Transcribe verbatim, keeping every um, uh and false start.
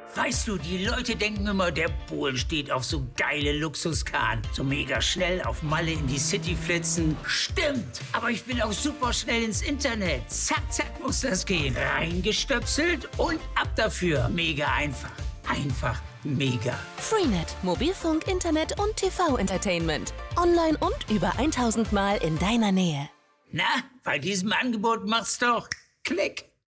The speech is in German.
Weißt du, die Leute denken immer, der Polen steht auf so geile Luxuskahn. So mega schnell auf Malle in die City flitzen. Stimmt, aber ich will auch super schnell ins Internet. Zack, zack muss das gehen. Reingestöpselt und ab dafür. Mega einfach. Einfach mega. Freenet. Mobilfunk, Internet und T V-Entertainment. Online und über tausend Mal in deiner Nähe. Na, bei diesem Angebot mach's doch Klick.